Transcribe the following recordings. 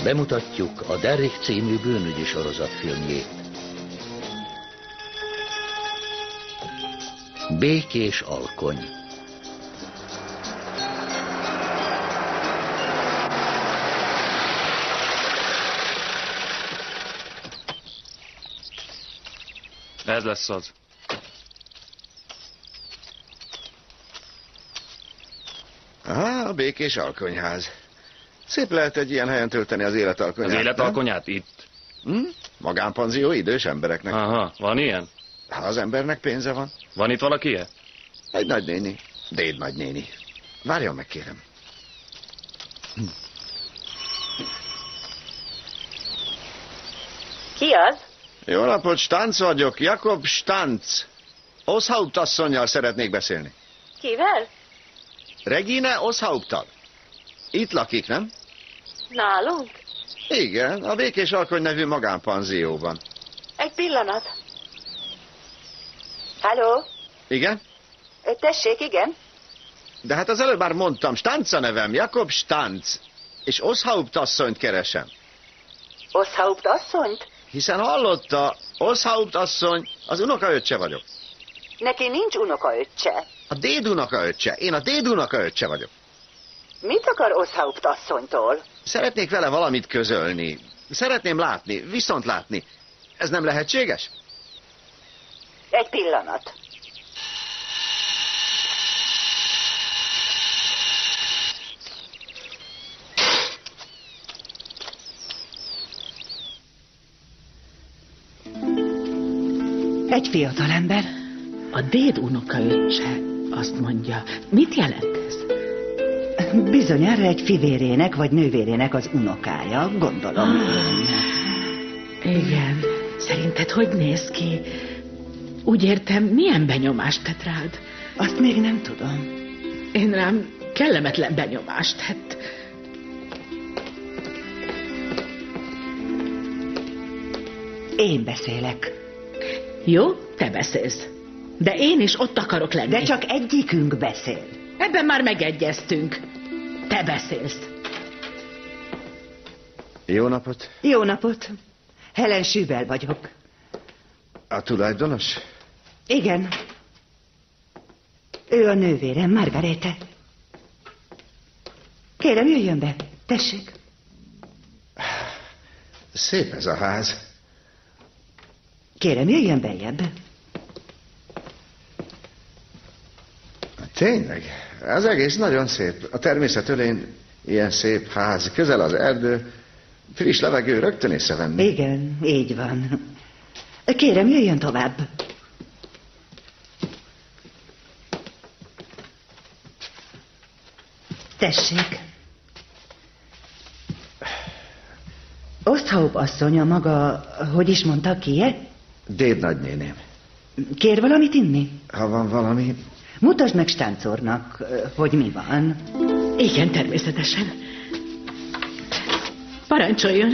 Bemutatjuk a Derrick című bűnügyi sorozatfilmjét. Békés alkony. Ez lesz az. Aha, a Békés Alkonyház. Szép lehet egy ilyen helyen tölteni az életalkonyát. Az életalkonyát itt? Magánpanzió idős embereknek. Aha, van ilyen? Ha az embernek pénze van. Van itt valaki ilyen? Egy nagynéni. Déd nagynéni. Várjon meg, kérem. Ki az? Jó napot, Stanz vagyok. Jakob Stanz. Oshaupt asszonnyal szeretnék beszélni. Kivel? Regine Oshaupttal. Itt lakik, nem? Nálunk? Igen, a Békés Alkony nevű magánpanzióban. Egy pillanat. Halló? Igen? Tessék, igen? De hát az előbb már mondtam, Stanz a nevem, Jakob Stanz. És Oshaupt asszonyt keresem. Oshaupt asszonyt? Hiszen hallotta, Oshaupt asszony, az unokaöccse vagyok. Neki nincs unokaöccse. A déd unokaöccse. Én a déd unokaöccse vagyok. Mit akar Oshaupt asszonytól? Szeretnék vele valamit közölni. Szeretném látni, viszont látni. Ez nem lehetséges? Egy pillanat. Egy fiatalember. A déd unokaöccse, azt mondja. Mit jelent ez? Bizonyára egy fivérének vagy nővérének az unokája, gondolom én. Igen. Szerinted hogy néz ki? Úgy értem, milyen benyomást tett rád? Azt még nem tudom. Én rám kellemetlen benyomást tett. Én beszélek. Jó, te beszélsz. De én is ott akarok lenni. De csak egyikünk beszél. Ebben már megegyeztünk. Te beszélsz. Jó napot. Jó napot. Helen Schübel vagyok. A tulajdonos? Igen. Ő a nővérem, Margarete. Kérem, jöjjön be. Tessék. Szép ez a ház. Kérem, jöjjön beljebb. Tényleg, az egész nagyon szép. A természet ölén ilyen szép ház, közel az erdő, friss levegő, rögtön észrevenni. Igen, így van. Kérem, jöjjön tovább. Tessék. Osthaupt asszony a maga, hogy is mondta, ki-e? Déd nagynéném. Kér valamit inni? Ha van valami... Mutasd meg Stanz úrnak, hogy mi van. Igen, természetesen. Parancsoljon.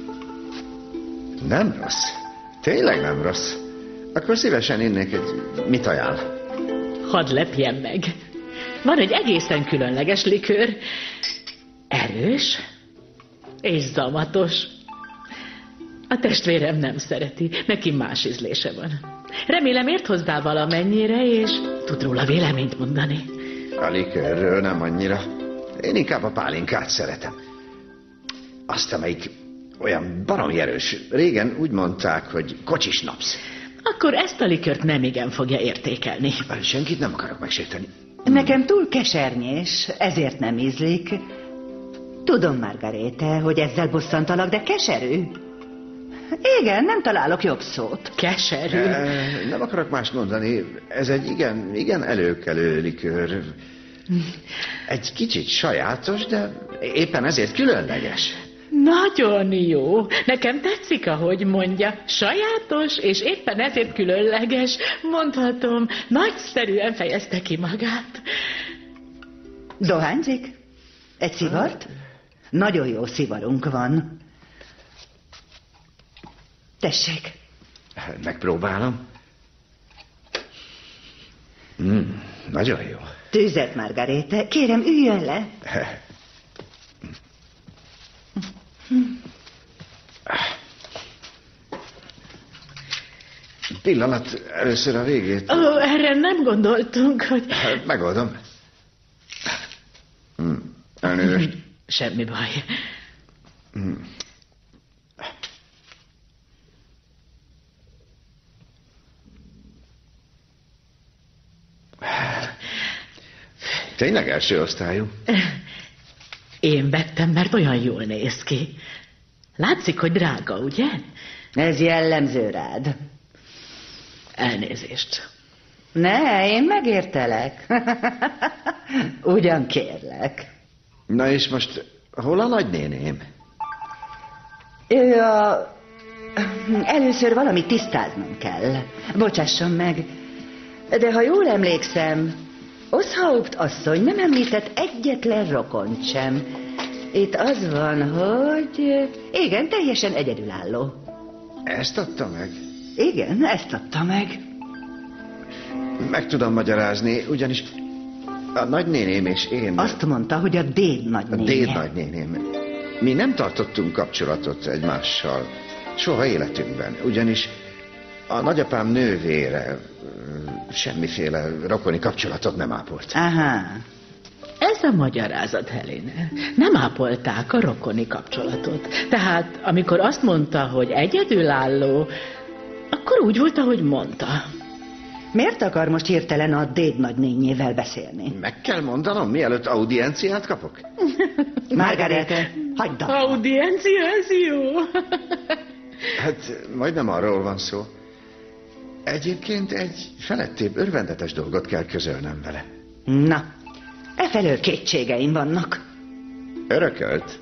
Nem rossz. Tényleg nem rossz. Akkor szívesen innék egy... Mit ajánl? Hadd lepjen meg. Van egy egészen különleges likőr. Erős és zamatos. A testvérem nem szereti, neki más ízlése van. Remélem ért hozzá valamennyire, és tud róla véleményt mondani. A likőrről nem annyira. Én inkább a pálinkát szeretem. Azt, amelyik olyan baromi erős. Régen úgy mondták, hogy kocsis napsz. Akkor ezt a likört nemigen fogja értékelni. Senkit nem akarok megsérteni. Nekem túl kesernyés, ezért nem ízlik. Tudom, Margarete, hogy ezzel bosszantalak, de keserű. Igen, nem találok jobb szót. Keserű. Nem akarok mást mondani. Ez egy igen előkelő likőr. Egy kicsit sajátos, de éppen ezért különleges. Nagyon jó. Nekem tetszik, ahogy mondja. Sajátos, és éppen ezért különleges. Mondhatom, nagyszerűen fejezte ki magát. Dohányzik? Egy szivart? Nagyon jó szivarunk van. Tessék. Megpróbálom. Nagyon jó. Tűzet, Margarete. Kérem, üljön le. Pillanat, először a végét. Ó, erre nem gondoltunk, hogy... Hát, megoldom. Elnézést. Semmi baj. Tényleg első osztályú? Én vettem, mert olyan jól néz ki. Látszik, hogy drága, ugye? Ez jellemző rád. Elnézést. Ne, én megértelek. Ugyan kérlek. Na és most hol a nagynéném? Ő a... Először valamit tisztáznom kell. Bocsásson meg. De ha jól emlékszem, Oszhaupt asszony nem említett egyetlen rokont sem. Itt az van, hogy... Igen, teljesen egyedülálló. Ezt adta meg? Igen, ezt adta meg. Meg tudom magyarázni, ugyanis a nagynéném és én... Azt mondta, hogy a déd A nagynénje. déd nagynéném. Mi nem tartottunk kapcsolatot egymással. Soha életünkben. Ugyanis a nagyapám nővére semmiféle rokoni kapcsolatot nem ápolt. Aha. Ez a magyarázat, Helena. Nem ápolták a rokoni kapcsolatot. Tehát, amikor azt mondta, hogy egyedülálló, akkor úgy volt, ahogy mondta. Miért akar most hirtelen a déd nagynényével beszélni? Meg kell mondanom, mielőtt audienciát kapok? Margarete, hagyd abba. Audiencia, ez jó. Hát majdnem arról van szó. Egyébként egy felettébb örvendetes dolgot kell közölnem vele. Na, efelől kétségeim vannak. Örökölt?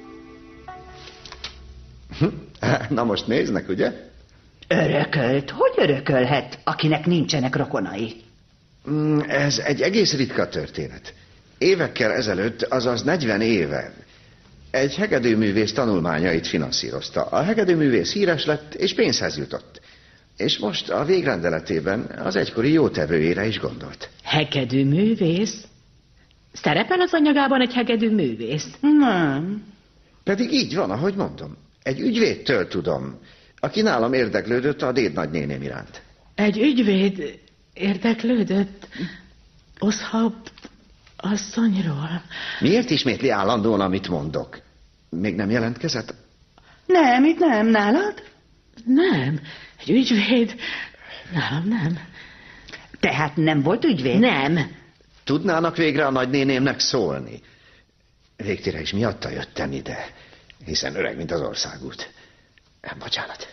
Na most néznek, ugye? Örökölt? Hogy örökölhet, akinek nincsenek rokonai? Ez egy egész ritka történet. Évekkel ezelőtt, azaz 40 éve, egy hegedűművész tanulmányait finanszírozta. A hegedűművész híres lett, és pénzhez jutott. És most a végrendeletében az egykori jótevőjére is gondolt. Hegedű művész? Szerepel az anyagában egy hegedű művész? Nem. Pedig így van, ahogy mondom. Egy ügyvédtől tudom, aki nálam érdeklődött a déd nagynéném iránt. Egy ügyvéd érdeklődött Oszhaupt asszonyról. Miért ismétli állandóan, amit mondok? Még nem jelentkezett? Nem, itt nem. Nálad? Nem, egy ügyvéd. Nálam nem. Tehát nem volt ügyvéd? Nem. Tudnának végre a nagynénémnek szólni? Végtére is miatta jöttem ide, hiszen öreg, mint az országút. Bocsánat.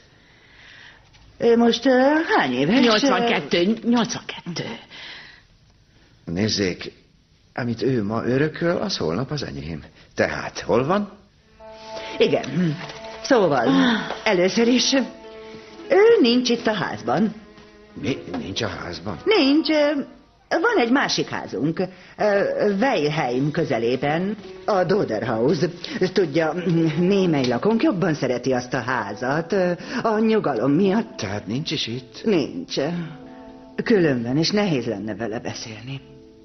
Ő most hány éves? 82. Nézzék, amit ő ma örököl, az holnap az enyém. Tehát, hol van? Igen. Szóval, először is, ő nincs itt a házban. Mi? Nincs a házban? Nincs. Van egy másik házunk, Weilheim közelében, a Doderhaus. Tudja, némely lakónk jobban szereti azt a házat, a nyugalom miatt. Tehát nincs is itt? Nincs. Különben, és nehéz lenne vele beszélni.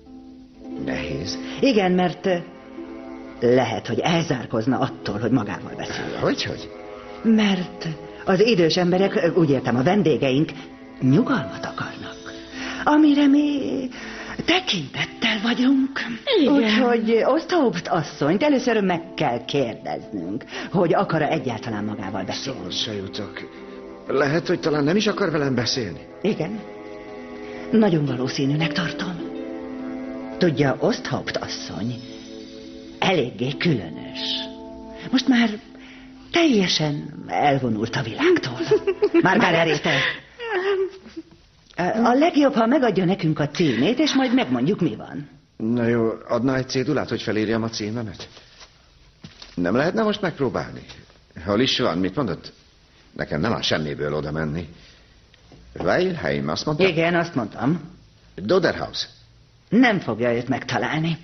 Nehéz. Igen, mert lehet, hogy elzárkozna attól, hogy magával beszél. Hogy? Mert az idős emberek, úgy értem, a vendégeink nyugalmat akarnak, amire mi tekintettel vagyunk. Igen. Úgyhogy Oszhaupt asszonyt először meg kell kérdeznünk, hogy akar-e egyáltalán magával beszélni. Szóval se jutok. Lehet, hogy talán nem is akar velem beszélni. Igen. Nagyon valószínűnek tartom. Tudja, Oszhaupt asszony eléggé különös. Most már teljesen elvonult a világtól. Margarete, a legjobb, ha megadja nekünk a címét, és majd megmondjuk, mi van. Na jó, adná egy cédulát, hogy felírjam a címemet? Nem lehetne most megpróbálni? Hol is van, mit mondott? Nekem nem áll semmiből oda menni. Weilheim, azt mondta? Igen, azt mondtam. Doderhaus. Nem fogja őt megtalálni.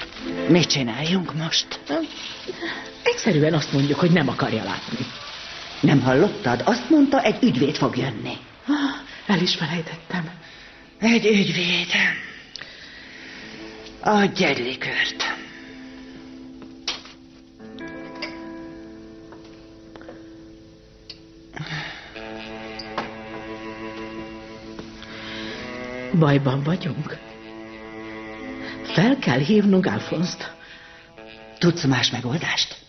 Mit csináljunk most? Egyszerűen azt mondjuk, hogy nem akarja látni. Nem hallottad? Azt mondta, egy ügyvéd fog jönni. El is felejtettem. Egy ügyvéd. Adj egy likőrt. Bajban vagyunk. Fel kell hívnunk Alfonszt. Tudsz más megoldást?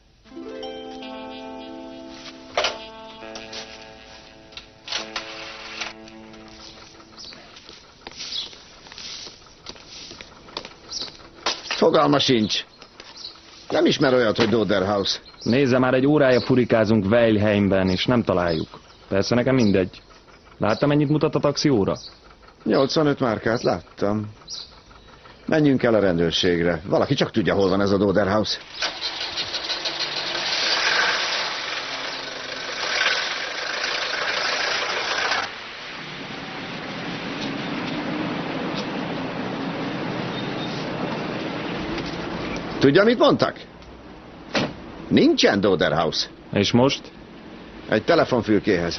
Fogalma sincs. Nem ismer olyat, hogy Doderhaus. Nézze, már egy órája furikázunk Weilheimben, és nem találjuk. Persze nekem mindegy. Láttam, mennyit mutat a taxióra? 85 márkát láttam. Menjünk el a rendőrségre. Valaki csak tudja, hol van ez a Doderhaus. Tudja, mit mondtak? Nincsen Doderhaus. És most? Egy telefonfülkéhez.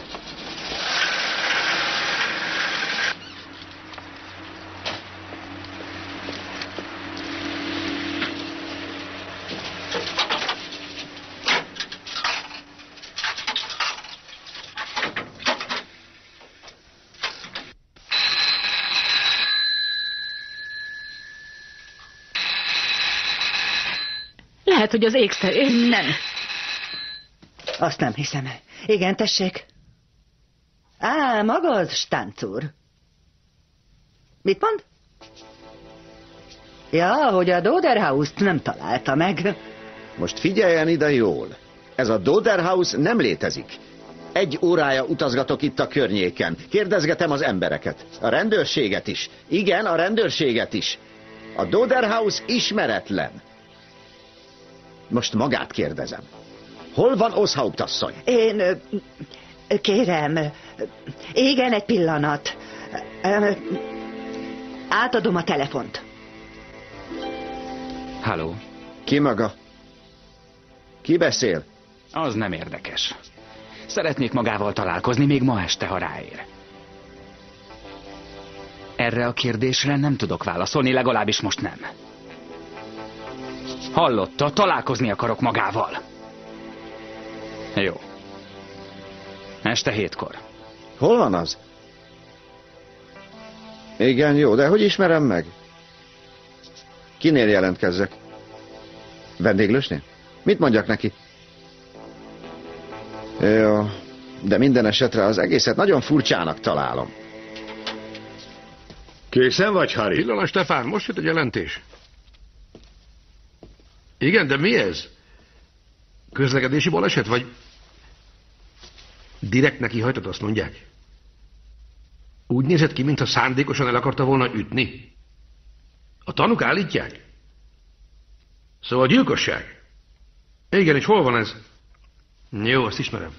Lehet, hogy az ékszer... Nem. Azt nem hiszem. Igen, tessék. Maga az Stánc úr. Mit mond? Ja, hogy a Doderhaust nem találta meg. Most figyeljen ide jól. Ez a Doderhaus nem létezik. Egy órája utazgatok itt a környéken. Kérdezgetem az embereket. A rendőrséget is. Igen, a rendőrséget is. A Doderhaus ismeretlen. Most magát kérdezem. Hol van Oshaupt asszony? Én... Kérem... Igen, egy pillanat. Átadom a telefont. Halló? Ki maga? Ki beszél? Az nem érdekes. Szeretnék magával találkozni még ma este, ha ráér. Erre a kérdésre nem tudok válaszolni, legalábbis most nem. Hallotta, találkozni akarok magával. Jó. Este 7-kor. Hol van az? Igen, jó, de hogy ismerem meg? Kinél jelentkezzek? Vendéglősnél? Mit mondjak neki? Jó, de minden esetre az egészet nagyon furcsának találom. Készen vagy, Harry? Pillanat, Stefán, most jött egy jelentés. Igen, de mi ez? Közlekedési baleset, vagy... Direkt neki hajtott, azt mondják? Úgy nézett ki, mintha szándékosan el akarta volna ütni. A tanúk állítják? Szóval gyilkosság? Igen, és hol van ez? Jó, azt ismerem.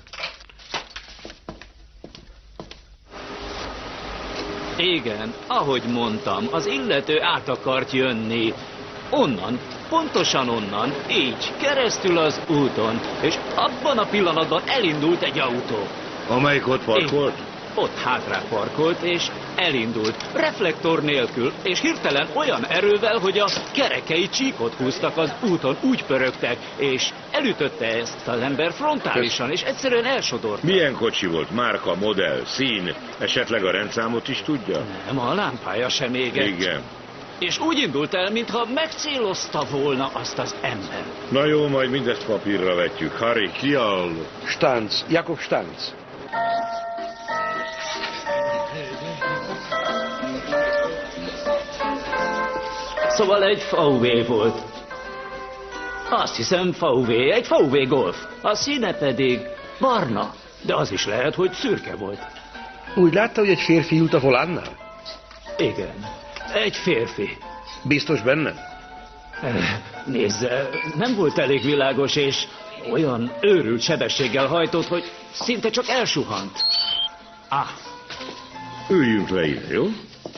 Igen, ahogy mondtam, az illető át akart jönni. Onnan, pontosan onnan, így, keresztül az úton, és abban a pillanatban elindult egy autó. Amelyik ott parkolt? Ott hátrá parkolt, és elindult, reflektor nélkül, és hirtelen olyan erővel, hogy a kerekei csíkot húztak az úton, úgy pörögtek, és elütötte ezt az ember frontálisan, és egyszerűen elsodort. Milyen kocsi volt? Márka, modell, szín? Esetleg a rendszámot is tudja? Nem, a lámpája sem égett. Igen. És úgy indult el, mintha megcélozta volna azt az ember. Na jó, majd mindezt papírra vetjük. Harry, ki a... Stánc, Jakob Stánc. Szóval egy VW volt. Azt hiszem VW, egy VW Golf. A színe pedig barna, de az is lehet, hogy szürke volt. Úgy látta, hogy egy férfi ült a volánnál? Igen, egy férfi. Biztos benne? Nézze, nem volt elég világos, és olyan őrült sebességgel hajtott, hogy szinte csak elsuhant. Üljünk le ide, jó?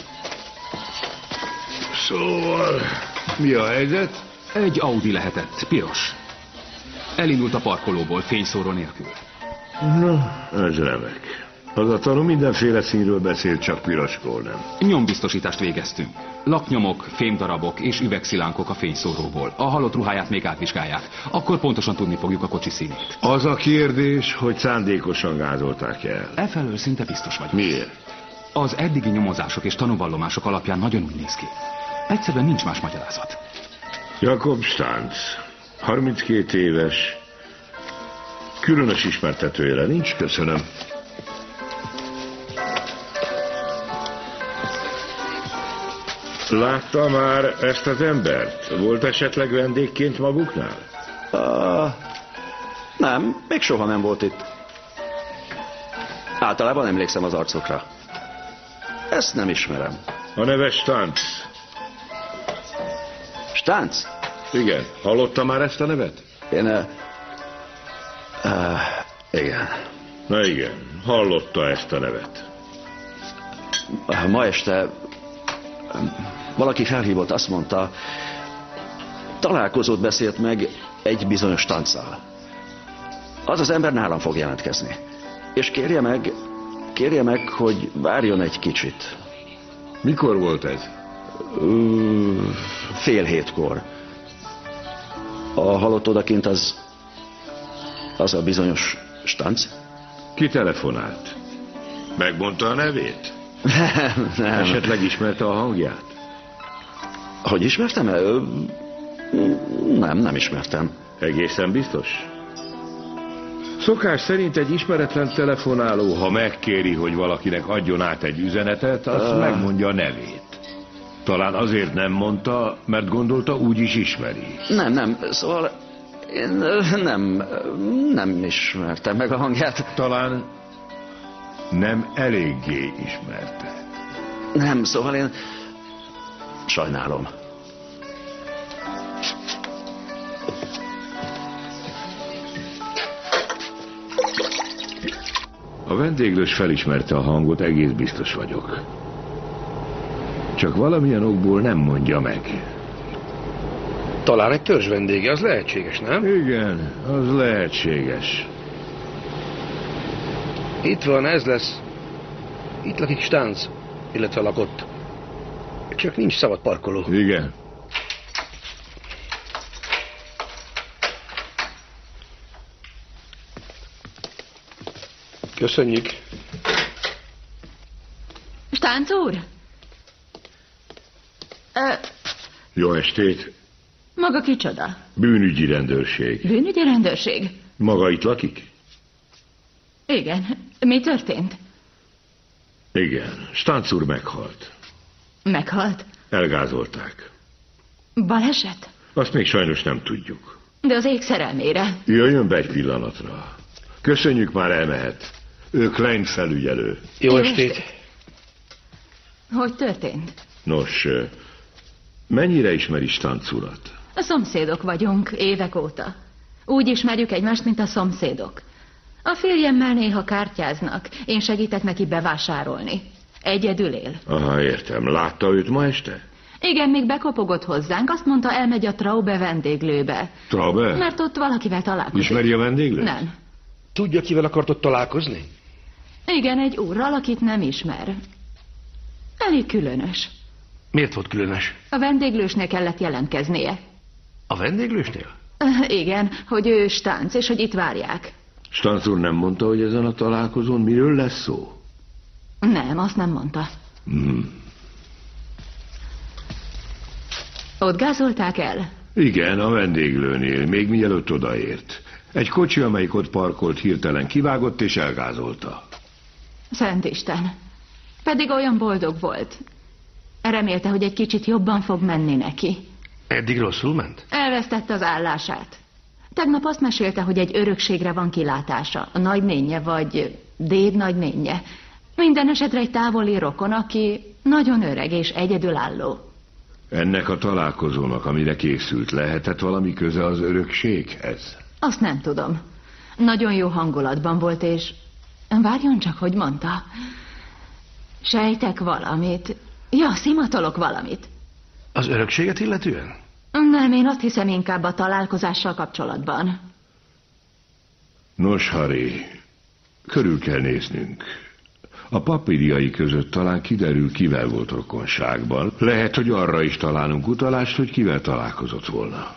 Szóval, mi a helyzet? Egy Audi lehetett, piros. Elindult a parkolóból, fényszóró nélkül. Na, ez remek. Az a tanú mindenféle színről beszélt, csak pirosról nem. Nyombiztosítást végeztünk. Laknyomok, fémdarabok és üvegszilánkok a fényszóróból. A halott ruháját még átvizsgálják. Akkor pontosan tudni fogjuk a kocsi színét. Az a kérdés, hogy szándékosan gázolták el. Efelől szinte biztos vagyok. Miért? Az eddigi nyomozások és tanúvallomások alapján nagyon úgy néz ki. Egyszerűen nincs más magyarázat. Jakob Stantz, 32 éves. Különös ismertetőjére nincs, köszönöm. Látta már ezt az embert? Volt esetleg vendégként maguknál? Nem, még soha nem volt itt. Általában emlékszem az arcokra. Ezt nem ismerem. A neve Stantz. Stantz? Igen. Hallotta már ezt a nevet? Én... igen. Na igen, hallotta ezt a nevet. Ma este valaki felhívott, azt mondta, találkozót beszélt meg egy bizonyos Stanzzal. Az az ember nálam fog jelentkezni. És kérje meg, hogy várjon egy kicsit. Mikor volt ez? 6:30. A halott odakint az a bizonyos Stantz? Ki telefonált? Megmondta a nevét? Nem. Esetleg ismerte a hangját? Hogy ismertem? Nem ismertem. Egészen biztos? Szokás szerint egy ismeretlen telefonáló, ha megkéri, hogy valakinek adjon át egy üzenetet, az megmondja a nevét. Talán azért nem mondta, mert gondolta, úgy is ismeri. Nem, szóval én nem ismertem meg a hangját. Talán nem eléggé ismerte. Nem, szóval én sajnálom. A vendéglős felismerte a hangot, egész biztos vagyok. Csak valamilyen okból nem mondja meg. Talán egy törzs vendége, az lehetséges, nem? Igen, az lehetséges. Itt van, ez lesz. Itt lakik Stantz, illetve lakott. Csak nincs szabad parkoló. Igen. Köszönjük. Stantz úr? Jó estét. Maga kicsoda? Bűnügyi rendőrség. Bűnügyi rendőrség? Maga itt lakik? Igen. Mi történt? Igen. Stantz úr meghalt. Meghalt? Elgázolták. Baleset? Azt még sajnos nem tudjuk. De az ég szerelmére. Jöjjön be egy pillanatra. Köszönjük, már elmehet. Ő Klein felügyelő. Jó estét. Hogy történt? Nos, mennyire ismeri Stantz urat? A szomszédok vagyunk, évek óta. Úgy ismerjük egymást, mint a szomszédok. A férjemmel néha kártyáznak, én segítek neki bevásárolni. Egyedül él. Aha, értem. Látta őt ma este? Igen, még bekopogott hozzánk, azt mondta, elmegy a Traube vendéglőbe. Traube? Mert ott valakivel találkozik. Ismeri a vendéglőt? Nem. Tudja, kivel akart ott találkozni? Igen, egy úrral, akit nem ismer. Elég különös. Miért volt különös? A vendéglősnél kellett jelentkeznie. A vendéglősnél? Igen, hogy ő Stantz, és hogy itt várják. Stantz úr nem mondta, hogy ezen a találkozón miről lesz szó? Nem, azt nem mondta. Ott gázolták el? Igen, a vendéglőnél, még mielőtt odaért. Egy kocsi, amelyik ott parkolt, hirtelen kivágott és elgázolta. Szent Isten. Pedig olyan boldog volt. Remélte, hogy egy kicsit jobban fog menni neki. Eddig rosszul ment? Elvesztette az állását. Tegnap azt mesélte, hogy egy örökségre van kilátása. A nagynénje vagy déd nagynénje. Minden esetre egy távoli rokon, aki nagyon öreg és egyedülálló. Ennek a találkozónak, amire készült, lehetett valami köze az örökséghez? Azt nem tudom. Nagyon jó hangulatban volt, és... Várjon csak, hogy mondta. Sejtek valamit. Ja, szimatolok valamit. Az örökséget illetően? Nem, én azt hiszem inkább a találkozással kapcsolatban. Nos, Harry, Körül kell néznünk. A papírjai között talán kiderül, kivel volt rokonságban. Lehet, hogy arra is találunk utalást, hogy kivel találkozott volna.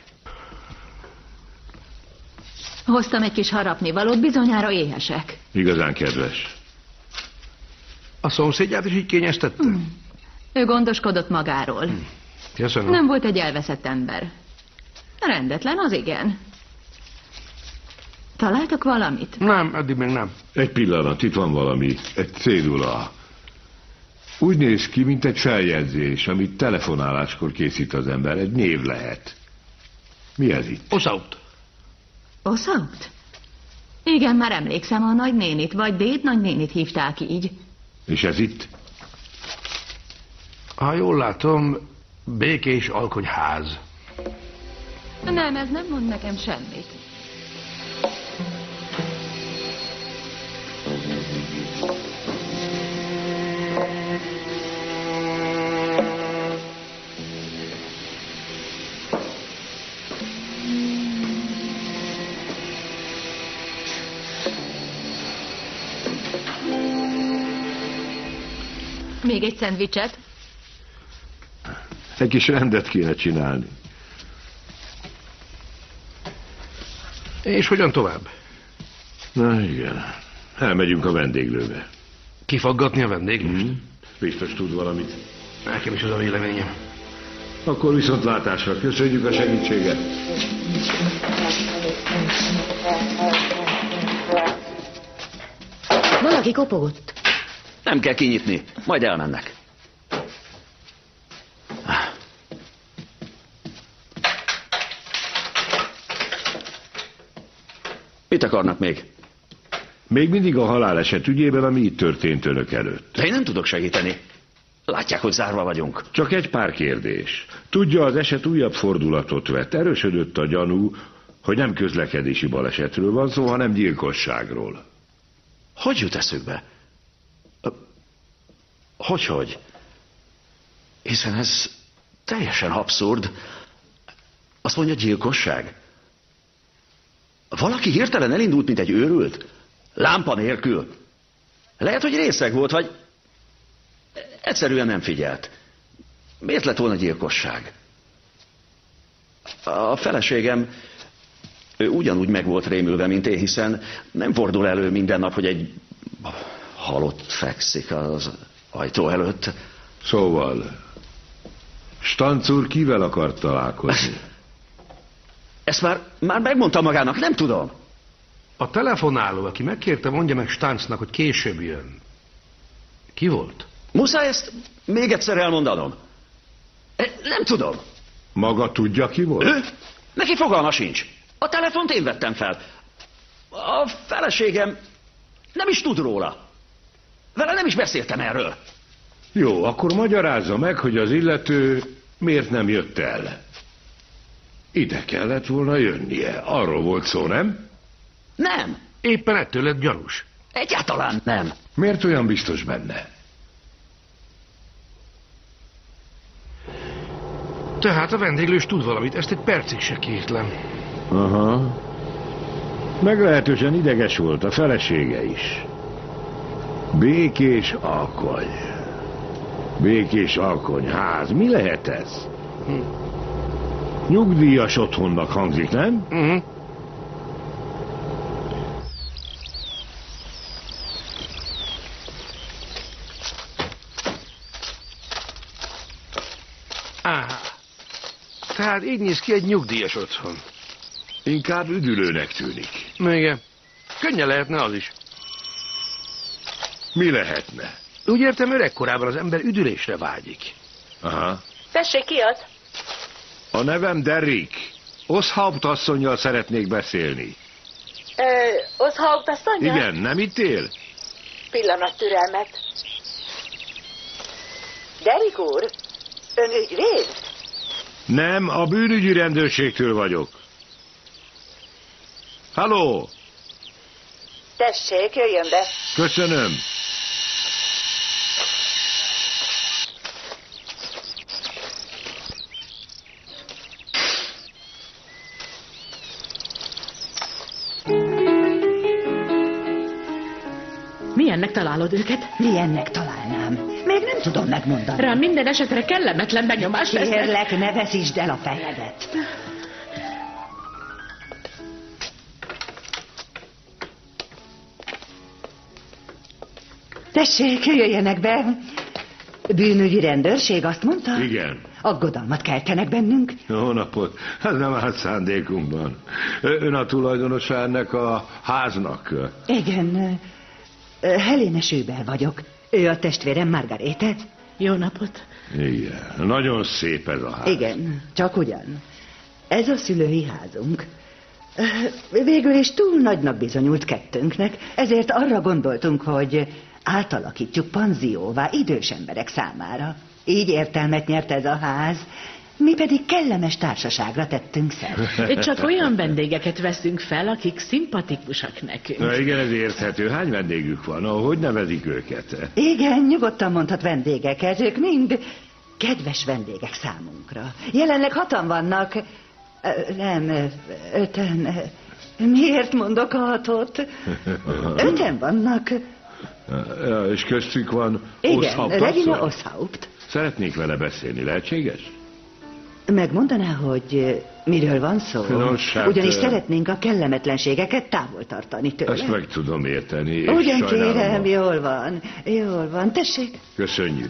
Hoztam egy kis harapnivalót, bizonyára éhesek. Igazán kedves. A szomszédját is így kényeztette? Ő gondoskodott magáról. Köszönöm. Nem volt egy elveszett ember. Rendetlen, az igen. Találtak valamit? Nem, eddig még nem. Egy pillanat, itt van valami. Egy cédula. Úgy néz ki, mint egy feljegyzés, amit telefonáláskor készít az ember. Egy név lehet. Mi ez itt? Oszaupt. Oszaupt? Igen, már emlékszem, a nagynénit, vagy déd nagynénit hívták így. És ez itt? Ha jól látom, békés alkonyház. Nem, ez nem mond nekem semmit. Még egy szendvicset? Egy kis rendet kéne csinálni. És hogyan tovább? Na igen. Elmegyünk a vendéglőbe. Kifaggatni a vendéglőst? Biztos tud valamit. Nekem is az a véleményem. Akkor viszontlátásra. Köszönjük a segítséget. Valaki kopogott. Nem kell kinyitni, majd elmennek. Mit akarnak még? Még mindig a haláleset ügyében, ami itt történt önök előtt. De én nem tudok segíteni. Látják, hogy zárva vagyunk. Csak egy pár kérdés. Tudja, az eset újabb fordulatot vett. Erősödött a gyanú, hogy nem közlekedési balesetről van szó, hanem gyilkosságról. Hogy jut eszükbe? Hogy? Hiszen ez teljesen abszurd. Azt mondja, gyilkosság. Valaki hirtelen elindult, mint egy őrült? Lámpa nélkül? Lehet, hogy részeg volt, vagy egyszerűen nem figyelt. Miért lett volna gyilkosság? A feleségem ő ugyanúgy meg volt rémülve, mint én, hiszen nem fordul elő minden nap, hogy egy halott fekszik az ajtó előtt. Szóval, Stanc úr kivel akart találkozni? Ezt már megmondta magának, nem tudom. A telefonáló, aki megkérte, mondja meg Stancnak, hogy később jön. Ki volt? Muszáj ezt még egyszer elmondanom. Nem tudom. Maga tudja, ki volt? Ő? Neki fogalma sincs. A telefont én vettem fel. A feleségem nem is tud róla. Vele nem is beszéltem erről. Jó, akkor magyarázza meg, hogy az illető miért nem jött el. Ide kellett volna jönnie. Arról volt szó, nem? Nem. Éppen ettől lett gyanús. Egyáltalán nem. Miért olyan biztos benne? Tehát a vendéglős tud valamit, ezt egy percig se kétlem. Aha. Meglehetősen ideges volt a felesége is. Békés alkony. Békés alkonyház. Mi lehet ez? Nyugdíjas otthonnak hangzik, nem? Tehát így néz ki egy nyugdíjas otthon. Inkább üdülőnek tűnik. Igen. Könnyen lehetne az is. Mi lehetne? Úgy értem, öregkorában az ember üdülésre vágyik. Aha. Tessék, ki az? A nevem Derrick. Oszhaupt asszonnyal szeretnék beszélni. Oszhaupt asszonnyal? Igen, nem itt él? Pillanat türelmet. Derrick úr, ön ügyvéd? Nem, a bűnügyi rendőrségtől vagyok. Halló! Tessék, jöjjön be. Köszönöm. Milyennek találod őket? Milyennek találnám? Még nem tudom megmondani. Rám minden esetre kellemetlen benyomás lesz. Kérlek, ne veszítsd el a fejedet. Tessék, jöjjenek be. Bűnügyi rendőrség, azt mondta? Igen. Aggodalmat keltenek bennünk. Jó napot. Ez nem állt szándékunkban. Ön a tulajdonosa ennek a háznak? Igen, Helene Schüber vagyok. Ő a testvérem Margarete. Jó napot. Igen, nagyon szép ez a ház. Igen, csak ugyan. Ez a szülői házunk. Végül is túl nagynak bizonyult kettőnknek, ezért arra gondoltunk, hogy átalakítjuk panzióvá idős emberek számára. Így értelmet nyert ez a ház, mi pedig kellemes társaságra tettünk szert. Csak olyan vendégeket veszünk fel, akik szimpatikusak nekünk. Na igen, ez érthető. Hány vendégük van? Hogy nevezik őket? Igen, nyugodtan mondhat vendégeket, ők mind kedves vendégek számunkra. Jelenleg 6-an vannak, nem, 5-en. Miért mondok 6-ot? 5-en vannak. Ja, és köztük van igen, Oshaupt. Regina Oshaupt. Szeretnék vele beszélni, lehetséges? Megmondaná, hogy miről van szó? Nos, hát, ugyanis szeretnénk a kellemetlenségeket távol tartani tőle. Ezt meg tudom érteni. És ugyan sajnálom, kérem, jól van, tessék. Köszönjük.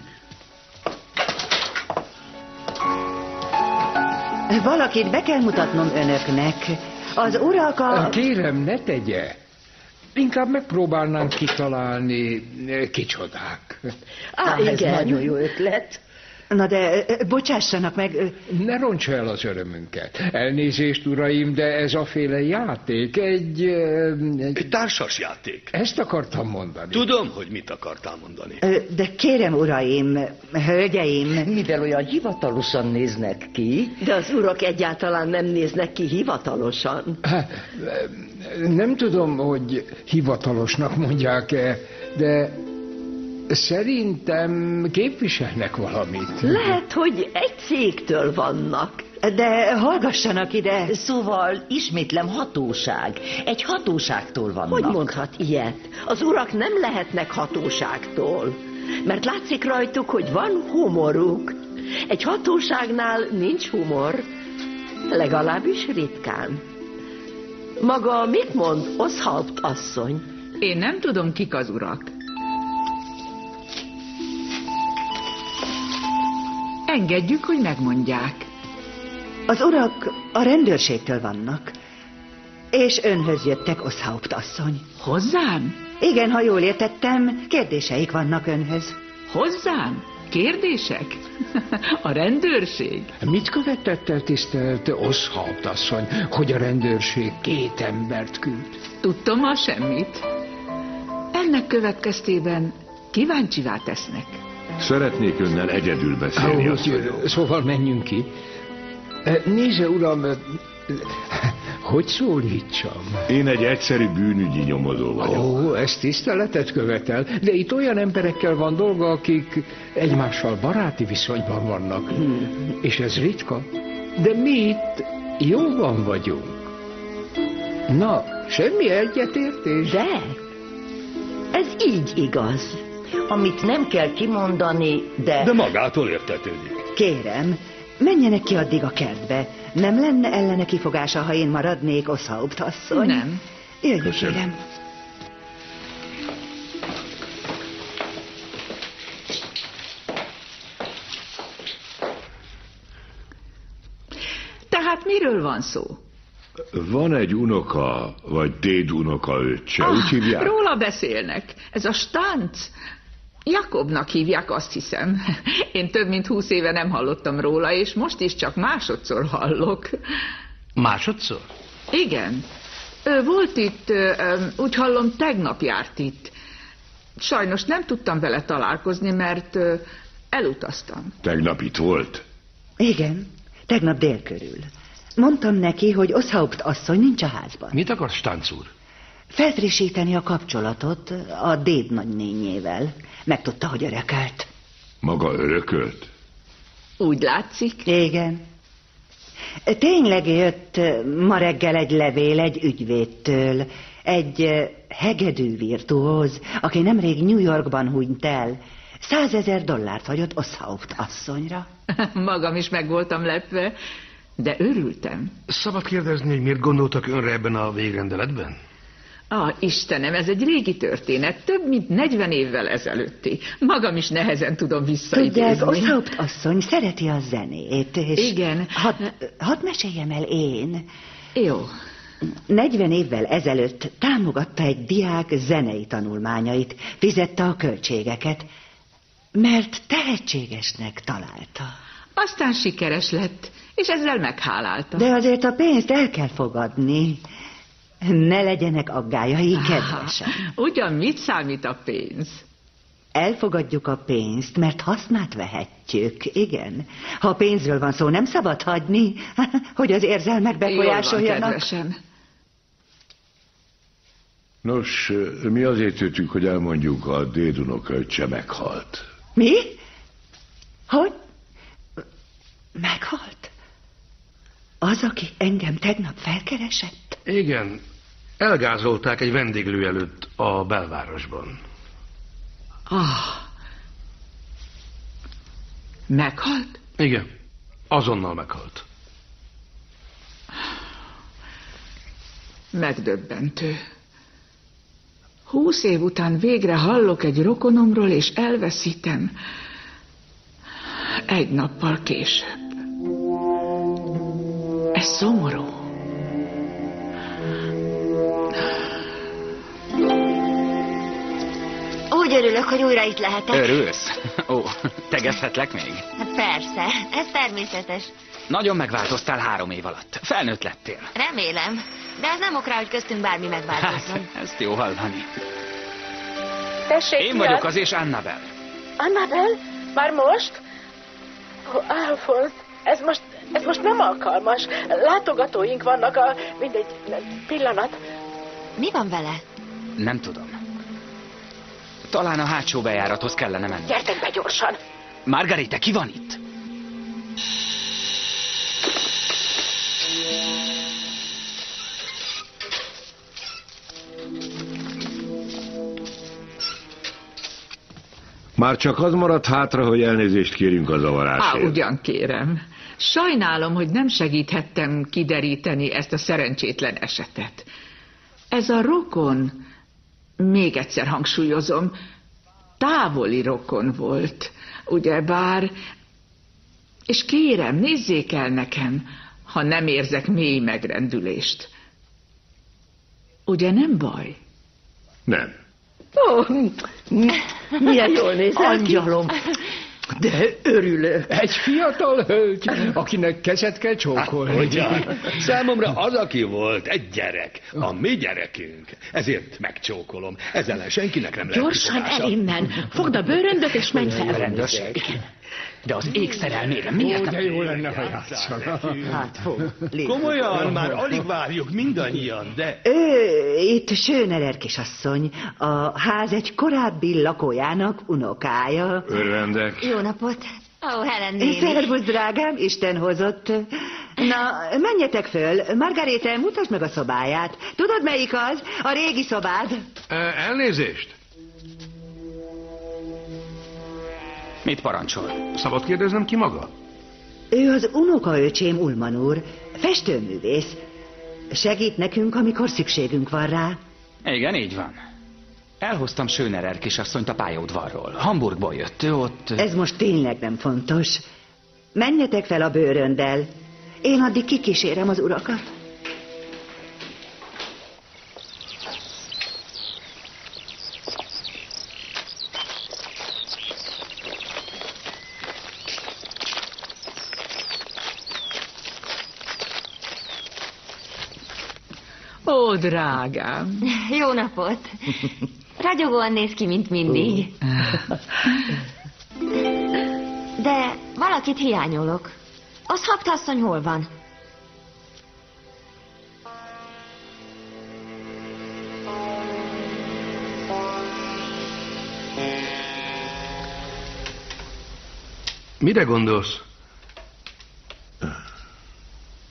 Valakit be kell mutatnom önöknek. Az urak a... Kérem, ne tegye. Inkább megpróbálnánk kitalálni, kicsodák. Ez nagyon jó ötlet. Na de bocsássanak meg... Ne roncsa el az örömünket. Elnézést, uraim, de ez a féle játék egy társas játék. Ezt akartam mondani. Tudom, hogy mit akartál mondani. De kérem, uraim, hölgyeim... Mivel olyan hivatalosan néznek ki... De az urak egyáltalán nem néznek ki hivatalosan. Nem tudom, hogy hivatalosnak mondják-e, de... Szerintem képviselnek valamit. Lehet, hogy egy cégtől vannak. De hallgassanak ide. Szóval, ismétlem, hatóság. Egy hatóságtól vannak. Hogy mondhat ilyet? Az urak nem lehetnek hatóságtól. Mert látszik rajtuk, hogy van humoruk. Egy hatóságnál nincs humor. Legalábbis ritkán. Maga mit mond, Oshaupt asszony? Én nem tudom, kik az urak. Engedjük, hogy megmondják. Az urak a rendőrségtől vannak, és önhöz jöttek, Oshaupt asszony. Hozzám? Igen, ha jól értettem, kérdéseik vannak önhöz. Hozzám? Kérdések? A rendőrség? Mit követett el, tisztelt Oshaupt asszony, hogy a rendőrség 2 embert küld? Tudtom ma semmit. Ennek következtében kíváncsivá tesznek. Szeretnék önnel egyedül beszélni. Szóval menjünk ki. Nézze, uram, hogy szólítsam? Én egy egyszerű bűnügyi nyomozó vagyok. Ez tiszteletet követel, de itt olyan emberekkel van dolga, akik egymással baráti viszonyban vannak. És ez ritka. De mi itt jóban vagyunk. Na, semmi egyetértés? De ez így igaz. Amit nem kell kimondani, de magától értetődik. Kérem, menjenek ki addig a kertbe. Nem lenne ellene kifogása, ha én maradnék, Oshaupt asszony? Nem. Jöjjön, kérem. Tehát miről van szó? Van egy unoka, vagy dédunoka öccse, úgy hívják? Róla beszélnek. Ez a Stanz. Jakobnak hívják, azt hiszem. Én több mint 20 éve nem hallottam róla, és most is csak másodszor hallok. Másodszor? Igen. Ő volt itt, úgy hallom, tegnap járt itt. Sajnos nem tudtam vele találkozni, mert elutaztam. Tegnap itt volt? Igen, tegnap dél körül. Mondtam neki, hogy Oshaupt asszony nincs a házban. Mit akar Stanz úr? Felfrissíteni a kapcsolatot a déd nagynényével. Megtudta, hogy örökölt. Maga örökölt? Úgy látszik. Igen. Tényleg jött ma reggel egy levél egy ügyvédtől, egy hegedű virtuóz, aki nemrég New Yorkban hunyt el. $100,000 hagyott Oshaupt asszonyra. Magam is meg voltam lepve, de örültem. Szabad kérdezni, hogy miért gondoltak önre ebben a végrendeletben? Istenem, ez egy régi történet, több mint 40 évvel ezelőtti. Magam is nehezen tudom visszaidézni. Tudják, Oshaupt asszony szereti a zenét, és... Igen. Hadd meséljem el én. Jó. 40 évvel ezelőtt támogatta egy diák zenei tanulmányait, fizette a költségeket, mert tehetségesnek találta. Aztán sikeres lett, és ezzel meghálálta. De azért a pénzt el kell fogadni. Ne legyenek aggályai, kedvesem. Ugyan mit számít a pénz? Elfogadjuk a pénzt, mert hasznát vehetjük, igen. Ha a pénzről van szó, nem szabad hagyni, hogy az érzelmek befolyásoljanak. Jól van, kedvesem. Nos, mi azért jöttünk, hogy elmondjuk, a dédunokölccse meghalt. Mi? Hogy? Meghalt? Az, aki engem tegnap felkeresett? Igen, elgázolták egy vendéglő előtt a belvárosban. Meghalt? Igen, azonnal meghalt. Megdöbbentő. 20 év után végre hallok egy rokonomról, és elveszítem. Egy nappal később. Ez szomorú. Úgy örülök, hogy újra itt lehetek. Örülsz? Ó, tegezhetlek még? Persze, ez természetes. Nagyon megváltoztál 3 év alatt. Felnőtt lettél. Remélem, de az nem ok rá, hogy köztünk bármi megváltozzon. Hát, ezt jó hallani. Tessék, Én vagyok az és Annabel. Annabel? Már most? Alfons, ez most nem alkalmas. Látogatóink vannak, mindegy pillanat. Mi van vele? Nem tudom. Talán a hátsó bejárathoz kellene menni. Gyertek be gyorsan. Margarita, ki van itt? Már csak az maradt hátra, hogy elnézést kérjünk a zavarásért. Ugyan kérem. Sajnálom, hogy nem segíthettem kideríteni ezt a szerencsétlen esetet. Ez a rokon, még egyszer hangsúlyozom, távoli rokon volt, ugyebár, és kérem, nézzék el nekem, ha nem érzek mély megrendülést. Ugye nem baj? Nem. Milyen jól nézel Angyalom. De örülök. Egy fiatal hölgy, akinek kezet kell csókolni. Ugyan. Számomra az, aki volt, egy gyerek. A mi gyerekünk. Ezért megcsókolom. Ezzel ellen senkinek nem lehet Gyorsan kifogása. el innen. Fogd a bőröndöt és menj fel. Rendőrség. De az ég szerelmére miért De nem... jó lenne, ha játszana. Hát fog. Komolyan, már alig várjuk mindannyian, de... Itt Schönerer kisasszony, a ház egy korábbi lakójának unokája. Örvendek. Jó napot. Helen néni. Szervusz, drágám, Isten hozott. Na, menjetek föl. Margarita, mutasd meg a szobáját. Tudod, melyik az? A régi szobád. Elnézést. Mit parancsol? Szabad kérdeznem, ki maga? Ő az unokaöcsém Ullman úr, festőművész. Segít nekünk, amikor szükségünk van rá. Igen, így van. Elhoztam Schönerer kisasszonyt a pályaudvarról. Hamburgból jött, ő ott... Ez most tényleg nem fontos. Menjetek fel a bőröndel. Én addig kikísérem az urakat. Ó, drágám. Jó napot. Ragyogóan néz ki, mint mindig. De valakit hiányolok. Oshaupt asszony hol van? Mire gondolsz?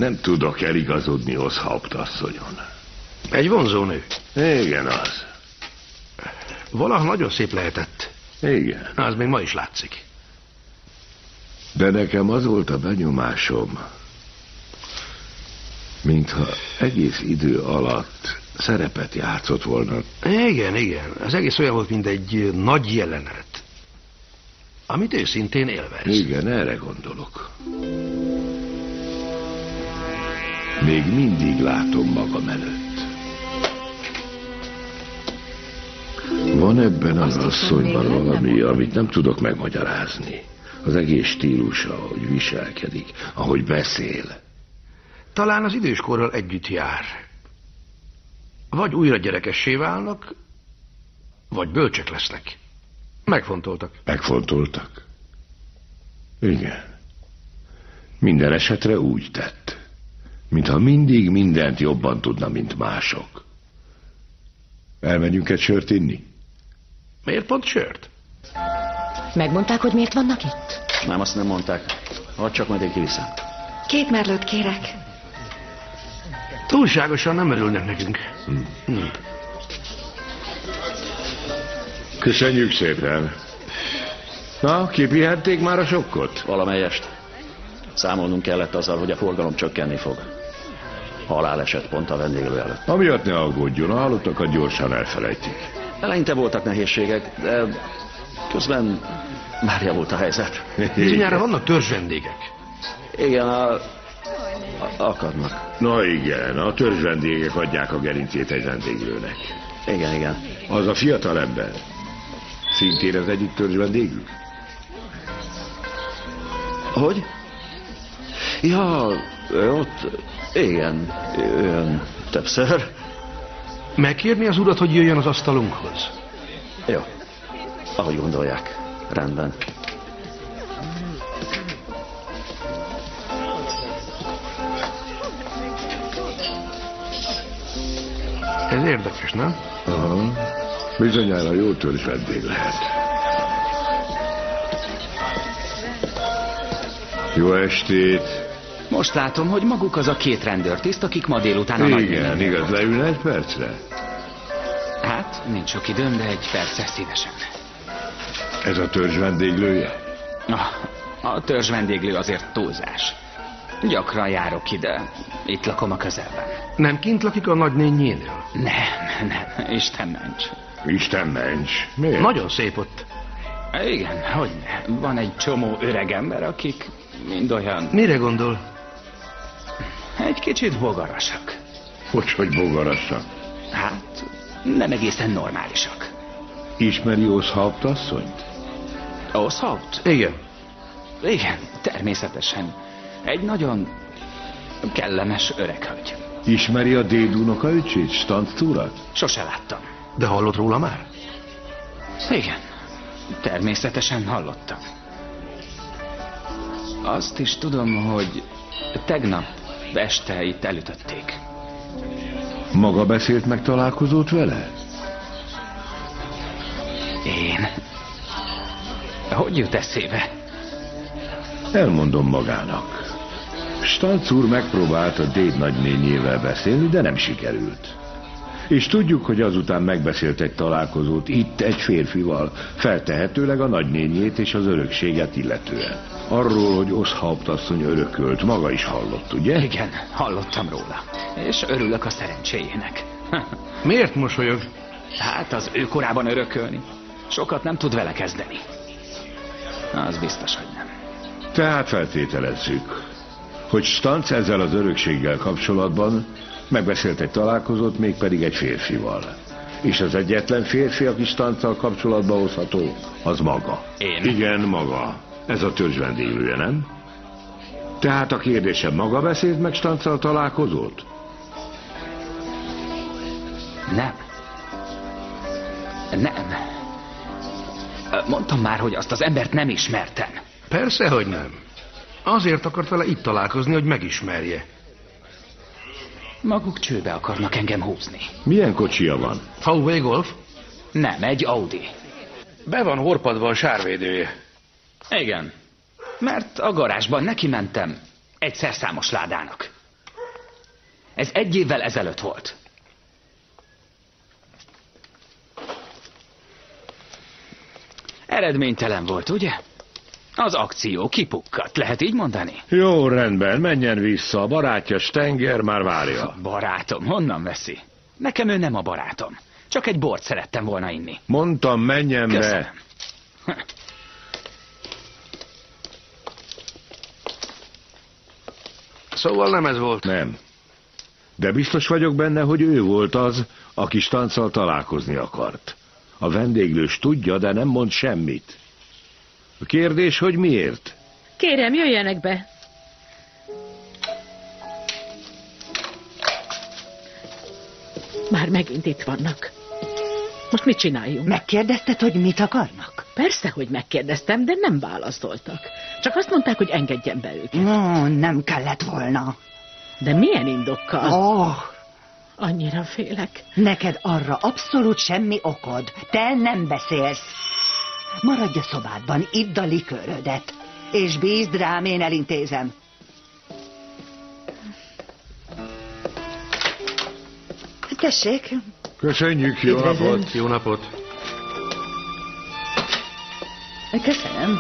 Nem tudok eligazodni Oszhaupt asszonyon. Egy vonzó nő. Igen, az. Valaha nagyon szép lehetett. Igen. Az még ma is látszik. De nekem az volt a benyomásom, mintha egész idő alatt szerepet játszott volna. Igen, igen. Az egész olyan volt, mint egy nagy jelenet, amit őszintén élvez. Igen, erre gondolok. Még mindig látom magam előtt. Van ebben az asszonyban valami, amit nem tudok megmagyarázni. Az egész stílusa, ahogy viselkedik, ahogy beszél. Talán az időskorral együtt jár. Vagy újra gyerekessé válnak, vagy bölcsek lesznek. Megfontoltak. Megfontoltak? Igen. Minden esetre úgy tett, mintha mindig mindent jobban tudna, mint mások. Elmegyünk egy sört inni? Miért pont sört? Megmondták, hogy miért vannak itt? Nem, azt nem mondták. Hadd csak majd én kiviszem. 2 merlőt kérek. Túlságosan nem örülnek nekünk. Köszönjük szépen. Na, kipihenték már a sokkot? Valamelyest. Számolnunk kellett azzal, hogy a forgalom csökkenni fog. Haláleset pont a vendéglő előtt. Amiatt ne aggódjon, a halottakat gyorsan elfelejtik. Eleinte voltak nehézségek, de közben már javult a helyzet. Bizonyára vannak törzsvendégek. Igen, akadnak. Na igen, a törzsvendégek adják a gerincét egy vendéglőnek. Igen, igen. Az a fiatal ember. Szintén az egyik törzsvendégük? Hogy? Ja, ott... Igen, jön többször. Megkérni az urat, hogy jöjjön az asztalunkhoz? Jó, ahogy gondolják. Rendben. Ez érdekes, nem? Aha. Bizonyára jó törzsvendég lehet. Jó estét! Most látom, hogy maguk az a 2 rendőrtiszt, akik ma délután a nagy... Igen, igaz, leülne egy percre? Hát, nincs sok időm, de egy percre szívesen. Ez a törzs vendéglője? A törzs vendéglő azért túlzás. Gyakran járok ide, itt lakom a közelben. Nem kint lakik a nagynényénél? Nem, Isten ments. Isten ments? Miért? Nagyon szép ott. Igen, hogyne. Van egy csomó öreg ember, akik mind olyan... Mire gondol? Egy kicsit bogarasak. Hogy bogarasak? Hát, nem egészen normálisak. Ismeri Oszhaupt asszonyt? Oszhaupt? Igen. Igen, természetesen. Egy nagyon kellemes öreg hölgy. Ismeri a déd unokaöcsét, Stanc urat? Sose láttam. De hallott róla már? Igen, természetesen hallottam. Azt is tudom, hogy tegnap este itt elütötték. Maga beszélt meg találkozót vele? Én? Hogy jut eszébe? Elmondom magának. Stanc úr megpróbált a déd nagynényével beszélni, de nem sikerült. És tudjuk, hogy azután megbeszélt egy találkozót itt egy férfival, feltehetőleg a nagynényét és az örökséget illetően. Arról, hogy Oszhaupt asszony örökölt, maga is hallott, ugye? Igen, hallottam róla. És örülök a szerencséjének. Miért mosolyog? Hát az ő korában örökölni. Sokat nem tud vele kezdeni. Az biztos, hogy nem. Tehát feltételezzük, hogy Stanc ezzel az örökséggel kapcsolatban megbeszélt egy találkozót, mégpedig egy férfival. És az egyetlen férfi, aki Stanccal kapcsolatba hozható, az maga. Én? Igen, maga. Ez a törzs vendéglője, nem? Tehát a kérdésem, maga beszélt meg Stanccal találkozót? Nem. Nem. Mondtam már, hogy azt az embert nem ismertem. Persze, hogy nem. Azért akart vele itt találkozni, hogy megismerje. Maguk csőbe akarnak engem húzni. Milyen kocsija van? VW Golf? Nem, egy Audi. Be van horpadva a sárvédője. Igen. Mert a garázsban neki mentem egy szerszámos ládának. Ez 1 évvel ezelőtt volt. Eredménytelen volt, ugye? Az akció kipukkadt, lehet így mondani? Jó, rendben, menjen vissza. A barátja Stenger már várja. Barátom, honnan veszi? Nekem ő nem a barátom. Csak egy bort szerettem volna inni. Mondtam, menjen Köszönöm. be. Szóval nem ez volt? Nem. De biztos vagyok benne, hogy ő volt az, aki Stanccal találkozni akart. A vendéglős tudja, de nem mond semmit. A kérdés, hogy miért? Kérem, jöjjenek be. Már megint itt vannak. Most mit csináljunk? Megkérdezted, hogy mit akarnak? Persze, hogy megkérdeztem, de nem válaszoltak. Csak azt mondták, hogy engedjen be őket. No, nem kellett volna. De milyen indokkal? Oh. Annyira félek. Neked arra abszolút semmi okod. Te nem beszélsz. Maradj a szobádban, idd a likőrödet. És bízd rám, én elintézem. Tessék. Köszönjük, jó napot. Jó napot. Köszönöm.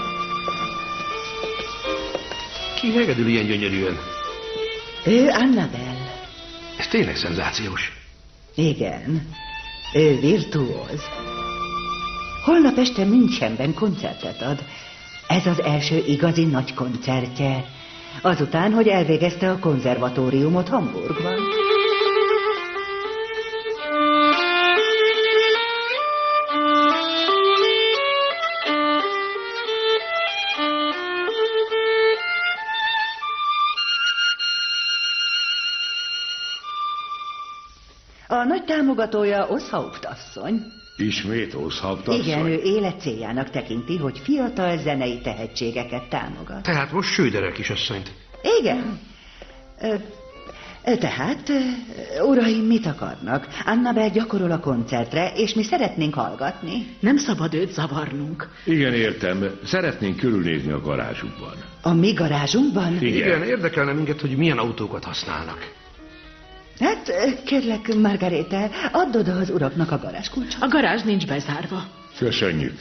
Ki hegedül ilyen gyönyörűen? Ő Annabelle. Ez tényleg szenzációs. Igen. Ő virtuóz. Holnap este Münchenben koncertet ad. Ez az első igazi nagy koncertje. Azután, hogy elvégezte a konzervatóriumot Hamburgban. A nagy támogatója Oshaupt asszony. Ismét Oshaupt asszony? Igen, ő életcéljának tekinti, hogy fiatal zenei tehetségeket támogat. Tehát most Schröderer kisasszonyt. Igen. Tehát, uraim, mit akarnak? Annabel gyakorol a koncertre, és mi szeretnénk hallgatni. Nem szabad őt zavarnunk. Igen, értem. Szeretnénk körülnézni a garázsukban. A mi garázsunkban? Igen, érdekelne minket, hogy milyen autókat használnak. Hát, kérlek, Margarete, add oda az uraknak a garázskulcsot. A garázs nincs bezárva. Köszönjük.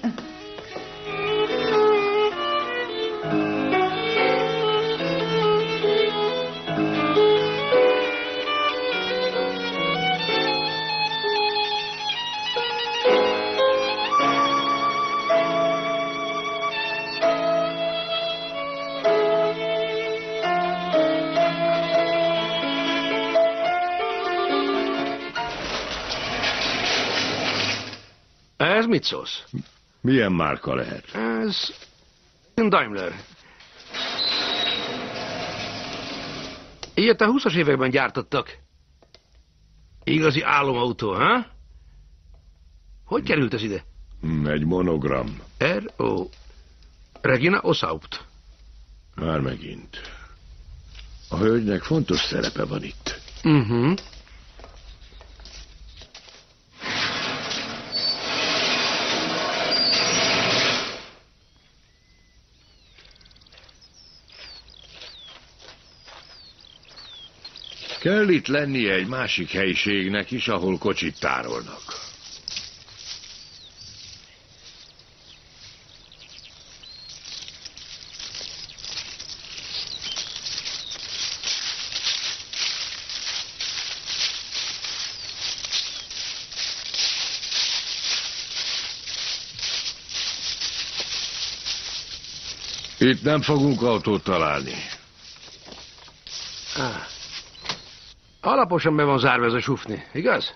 Ez mit szólsz? Milyen márka lehet? Ez Daimler. Ilyet a 20-as években gyártottak. Igazi álomautó, ha? Hogy került ez ide? Egy monogram. R.O. Regina Oshaupt. Már megint. A hölgynek fontos szerepe van itt. Kell itt lennie egy másik helyiségnek is, ahol kocsit tárolnak. Itt nem fogunk autót találni. Alaposan be van zárva ez a sufni, igaz?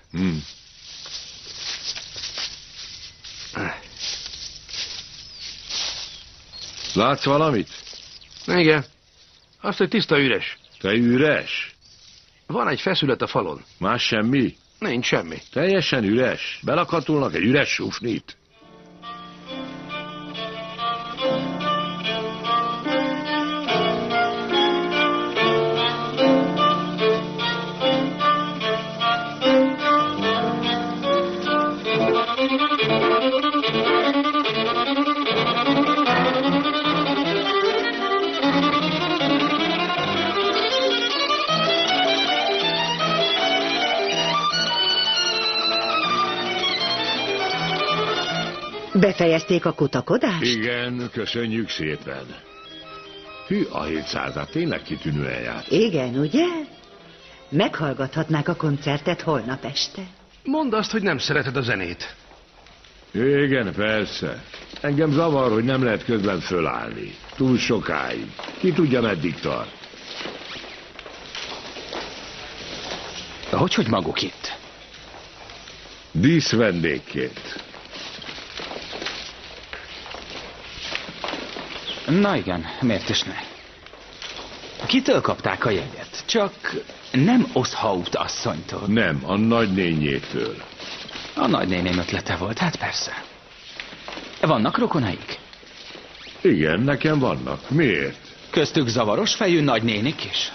Látsz valamit? Igen. Azt, hogy tiszta üres. Te üres? Van egy feszület a falon. Más semmi? Nincs semmi. Teljesen üres? Belakatolnak egy üres sufnit? Befejezték a kutakodást? Igen, köszönjük szépen. Hű, a 700-at tényleg kitűnően járt. Igen, ugye? Meghallgathatnák a koncertet holnap este. Mondd azt, hogy nem szereted a zenét. Igen, persze. Engem zavar, hogy nem lehet közben fölállni. Túl sokáig. Ki tudja, meddig tart. Hogy maguk itt? Díszvendégként. Na igen, miért is ne? Kitől kapták a jegyet? Csak nem Oshaut asszonytól. Nem, a nagynényétől. A nagynéném ötlete volt, hát persze. Vannak rokonaik? Igen, nekem vannak. Miért? Köztük zavaros fejű nagynénik is?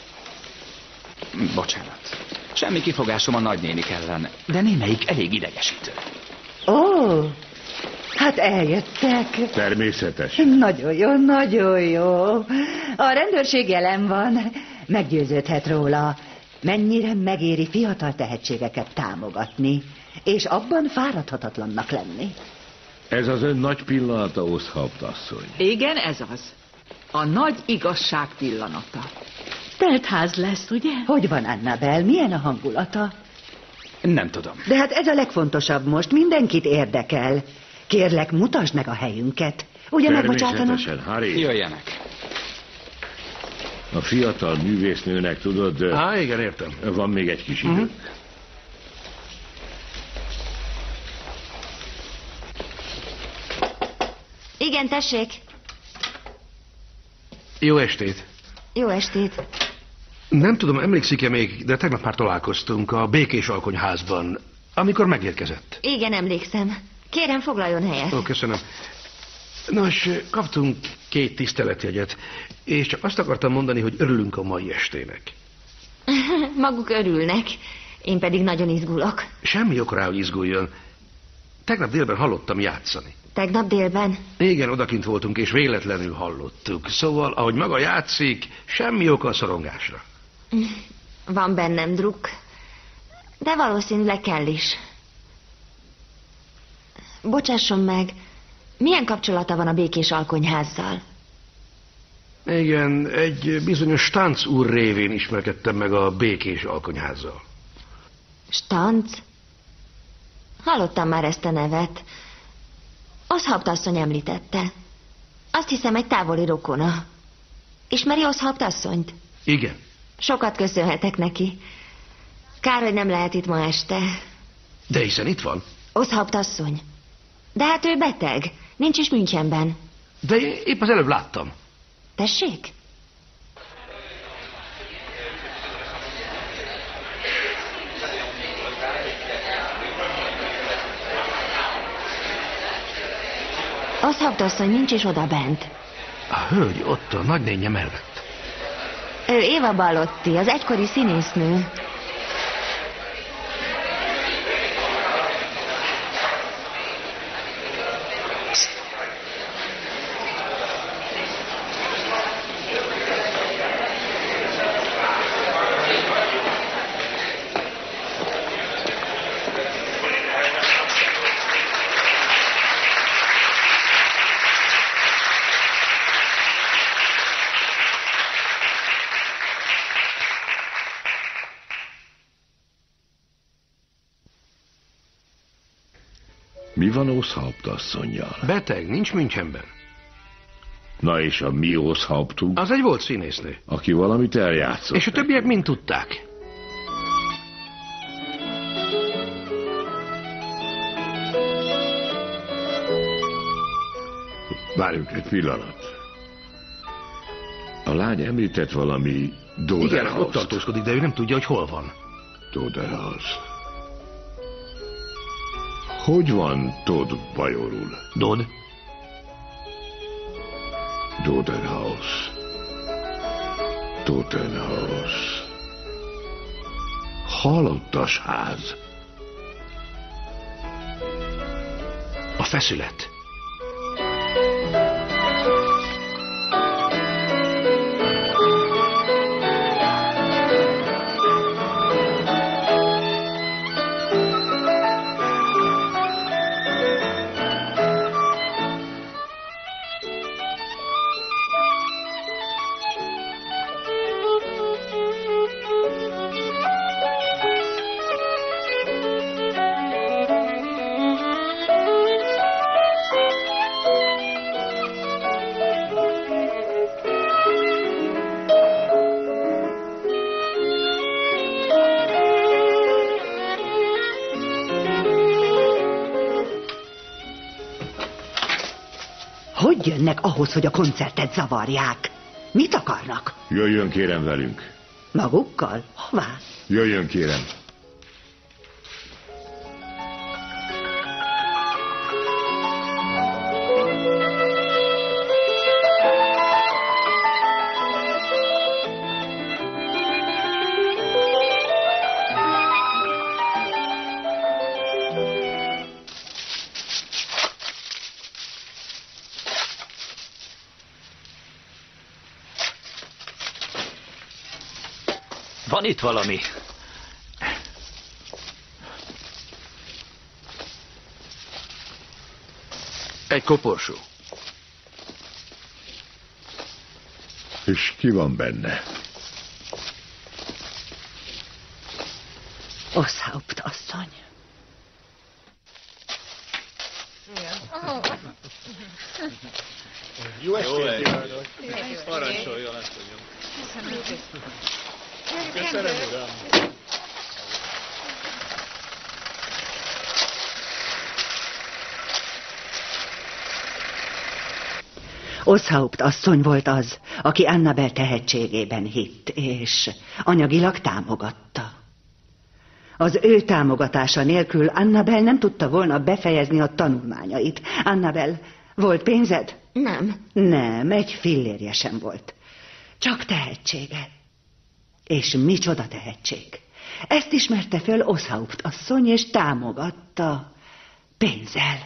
Bocsánat. Semmi kifogásom a nagynénik ellen, de némelyik elég idegesítő. Ó, hát eljöttek. Természetesen. Nagyon jó, nagyon jó. A rendőrség jelen van. Meggyőződhet róla, mennyire megéri fiatal tehetségeket támogatni, és abban fáradhatatlannak lenni. Ez az ön nagy pillanata, Oshaupt asszony. Igen, ez az. A nagy igazság pillanata. Teltház lesz, ugye? Hogy van, Annabel? Milyen a hangulata? Nem tudom. De hát ez a legfontosabb most, mindenkit érdekel. Kérlek, mutasd meg a helyünket. Ugye megbocsátanak? Természetesen, Harry. Jöjjenek. A fiatal művésznőnek, tudod... Igen, értem. Van még egy kis idő. Igen, tessék. Jó estét. Jó estét. Nem tudom, emlékszik-e még, de tegnap már találkoztunk a Békés Alkonyházban, amikor megérkezett. Igen, emlékszem. Kérem, foglaljon helyet. Ó, köszönöm. Nos, kaptunk 2 tiszteletjegyet, és csak azt akartam mondani, hogy örülünk a mai estének. Maguk örülnek, én pedig nagyon izgulok. Semmi ok rá, hogy izguljon. Tegnap délben hallottam játszani. Tegnap délben? Igen, odakint voltunk, és véletlenül hallottuk. Szóval, ahogy maga játszik, semmi oka a szorongásra. Van bennem druk, de valószínűleg kell is. Bocsásson meg, milyen kapcsolata van a Békés Alkonyházzal? Igen, egy bizonyos Stanc úr révén ismerkedtem meg a Békés Alkonyházzal. Stanc? Hallottam már ezt a nevet. Oshaupt asszony említette. Azt hiszem, egy távoli rokona. Ismeri Oshaupt asszonyt? Igen. Sokat köszönhetek neki. Kár, hogy nem lehet itt ma este. De hiszen itt van. Oshaupt asszony. De hát ő beteg. Nincs is Münchenben. De épp az előbb láttam. Tessék? Oshaupt asszony nincs is oda bent. A hölgy ott a nagynénye mellett. Ő Éva Ballotti, az egykori színésznő. Mi van Oshaupt asszonnyal? Beteg, nincs Münchenben. Na és a mi Oshauptunk? Az egy volt színésznő. Aki valamit eljátszott. És a többiek mind tudták. Várjunk egy pillanat. A lány említett valami Doderhaus-t. Igen, ott tartózkodik, de ő nem tudja, hogy hol van. Doderhaus. Hogy van Todd bajorul? Dodd? Doderhaus. Totenhaus. Halottas ház. A feszület. hogy jönnek ahhoz, hogy a koncertet zavarják? Mit akarnak? Jöjjön kérem velünk. Magukkal? Hová? Jöjjön kérem. Van itt valami. Egy koporsó. És ki van benne? Oszhaupt asszony. Jó estét! Parancsoljon, ezt mondjam. Köszönöm, uram. Oszhaupt asszony volt az, aki Annabel tehetségében hitt, és anyagilag támogatta. Az ő támogatása nélkül Annabel nem tudta volna befejezni a tanulmányait. Annabel, volt pénzed? Nem. Nem, egy fillérje sem volt. Csak tehetsége. És micsoda tehetség. Ezt ismerte föl Oszhaupt asszony, és támogatta pénzzel.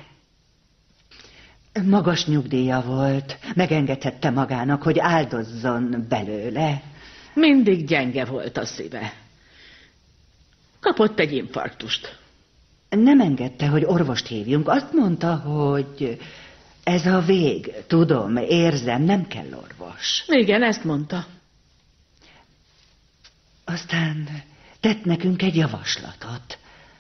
Magas nyugdíja volt, megengedhette magának, hogy áldozzon belőle. Mindig gyenge volt a szíve. Kapott egy infarktust. Nem engedte, hogy orvost hívjunk. Azt mondta, hogy ez a vég. Tudom, érzem, nem kell orvos. Igen, ezt mondta. Aztán tett nekünk egy javaslatot.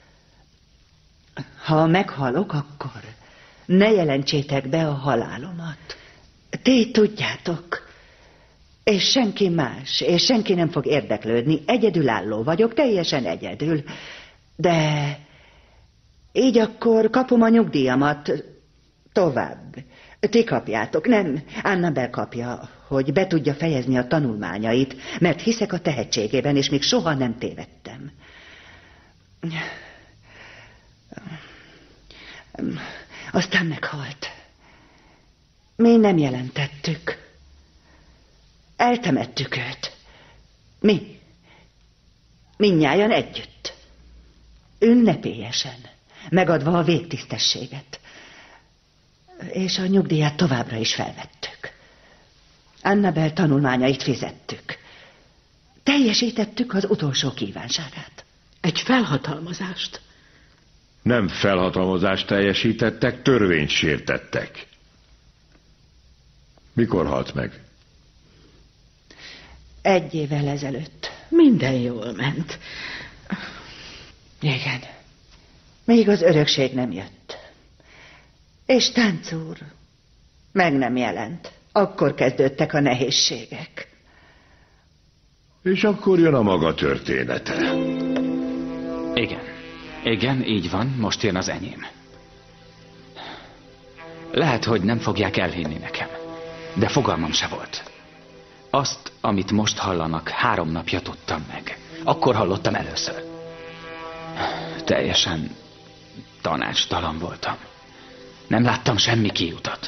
Ha meghalok, akkor ne jelentsétek be a halálomat. Ti tudjátok. És senki más, és senki nem fog érdeklődni. Egyedülálló vagyok, teljesen egyedül. De így akkor kapom a nyugdíjamat tovább. Ti kapjátok, nem, Annabel kapja, hogy be tudja fejezni a tanulmányait, mert hiszek a tehetségében, és még soha nem tévedtem. Aztán meghalt. Mi nem jelentettük. Eltemettük őt. Mi. Mindnyájan együtt. Ünnepélyesen. Megadva a végtisztességet. És a nyugdíját továbbra is felvettük. Annabel tanulmányait fizettük. Teljesítettük az utolsó kívánságát. Egy felhatalmazást. Nem felhatalmazást teljesítettek, törvényt sértettek. Mikor halt meg? 1 évvel ezelőtt. Minden jól ment. Igen. Még az örökség nem jött. És Tánc úr meg nem jelent. Akkor kezdődtek a nehézségek. És akkor jön a maga története. Igen. Igen, így van, most jön az enyém. Lehet, hogy nem fogják elhinni nekem, de fogalmam se volt. Azt, amit most hallanak, 3 napja tudtam meg. Akkor hallottam először. Teljesen tanácstalan voltam. Nem láttam semmi kiutat.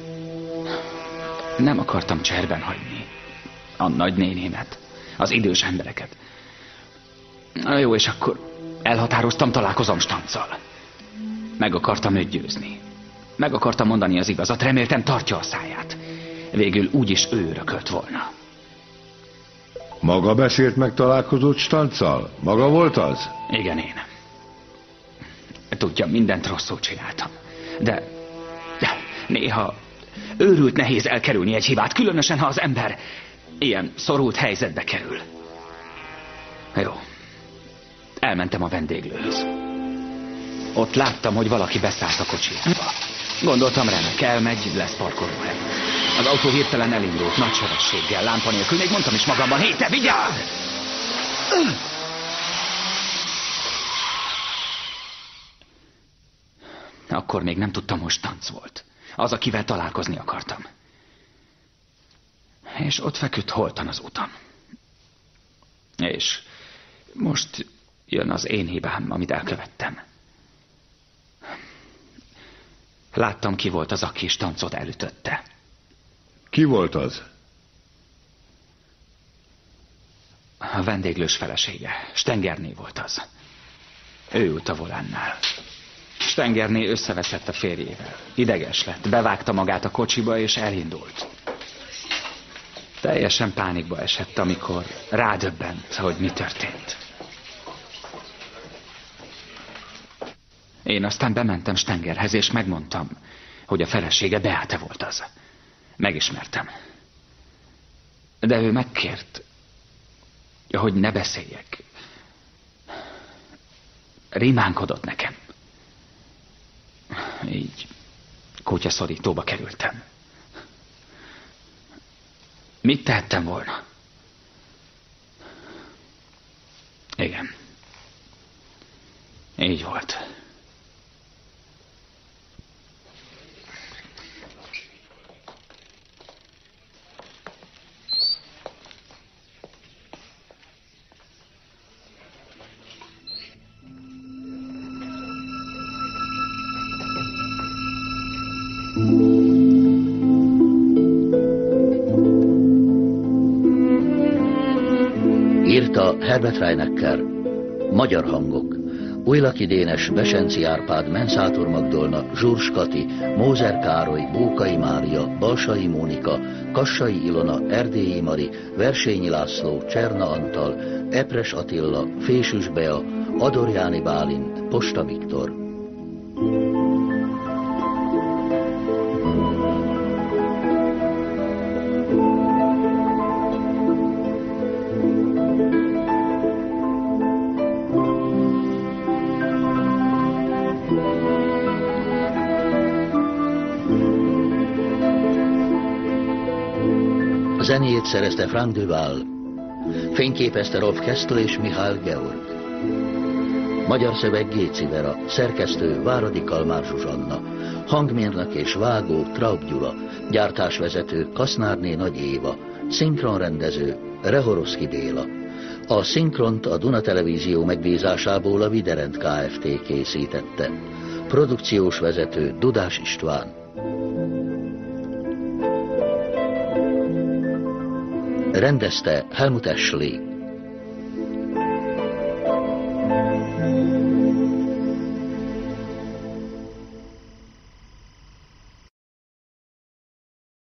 Nem akartam cserben hagyni a nagynénémet, az idős embereket. Na jó, és akkor elhatároztam, találkozom Stanccal. Meg akartam őt győzni. Meg akartam mondani az igazat, reméltem tartja a száját. Végül úgyis ő örökölt volna. Maga beszélt meg, találkozott Stanccal? Maga volt az? Igen, én. Tudja, mindent rosszul csináltam. De néha őrült nehéz elkerülni egy hibát, különösen, ha az ember ilyen szorult helyzetbe kerül. Jó. Elmentem a vendéglőhöz. Ott láttam, hogy valaki beszállt a kocsijába. Gondoltam, remek, elmegy, lesz parkolóhely. Az autó hirtelen elindult, nagy sebességgel, lámpa nélkül, még mondtam is magamban, hé, te vigyázz! Akkor még nem tudtam, hogy Stanc volt. Az, akivel találkozni akartam. És ott feküdt holtan az utam. És most jön az én hibám, amit elkövettem. Láttam, ki volt az, aki Stancot elütötte. Ki volt az? A vendéglős felesége. Stengerné volt az. Ő ült a volánnál. Stengerné összeveszett a férjével. Ideges lett, bevágta magát a kocsiba és elindult. Teljesen pánikba esett, amikor rádöbbent, hogy mi történt. Én aztán bementem Stengerhez, és megmondtam, hogy a felesége Beate volt az. Megismertem. De ő megkért, hogy ne beszéljek. Rimánkodott nekem. Így kutyaszorítóba kerültem. Mit tehettem volna? Igen. Így volt. Írta Herbert Reinecker. Magyar hangok: Újlaki Dénes, Besenci Árpád, Menszátor Magdolna, Zsurs Kati, Mózer Károly, Bókai Mária, Balsai Mónika, Kassai Ilona, Erdélyi Mari, Versényi László, Cserna Antal, Epres Attila, Fésűs Bea, Adorjáni Bálint, Posta Viktor. Zenéjét szerezte Frank Duval, fényképezte Rolf Kesztel és Mihály Georg. Magyar szöveg Géci Vera, szerkesztő Váradi Kalmár Zsuzsanna, hangmérnök és vágó Traub Gyula, gyártásvezető Kasznárné Nagy Éva, szinkronrendező Rehoroszki Béla. A szinkront a Duna Televízió megbízásából a Viderend Kft. Készítette. Produkciós vezető Dudás István. Rendezte Helmut Ashley.